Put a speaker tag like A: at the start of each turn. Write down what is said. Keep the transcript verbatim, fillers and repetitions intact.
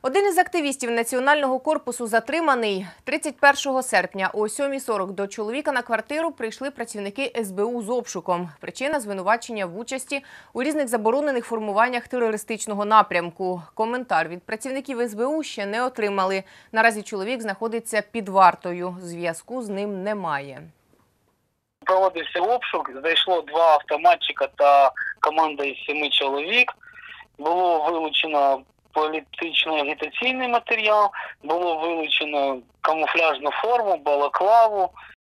A: Один із активістів Національного корпусу затриманий. тридцять першого серпня о сьомій сорок до чоловіка на квартиру прийшли працівники ес бе у з обшуком. Причина – звинувачення в участі у різних заборонених формуваннях терористичного напрямку. Коментар від працівників ес бе у ще не отримали. Наразі чоловік знаходиться під вартою. Зв'язку з ним немає.
B: Проводився обшук, знайшло два автоматчика та команда із семи чоловік. Було вилучено політично-агітаційний матеріал, було вилучено камуфляжну форму, балаклаву,